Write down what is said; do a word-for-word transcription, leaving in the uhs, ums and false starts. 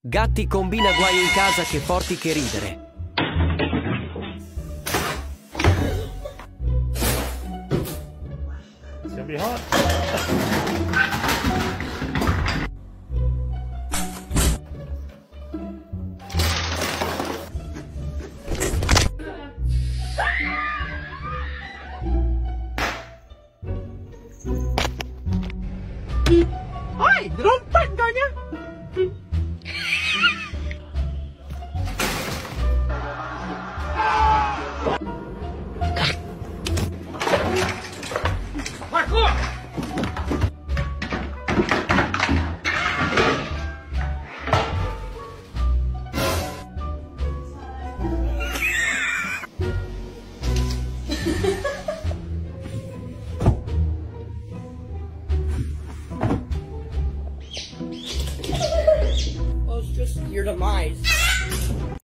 Gatti combina guai in casa che forti che ridere. It's gonna be hot. Ay, rompan kanya. Aku. Well, it's just your demise.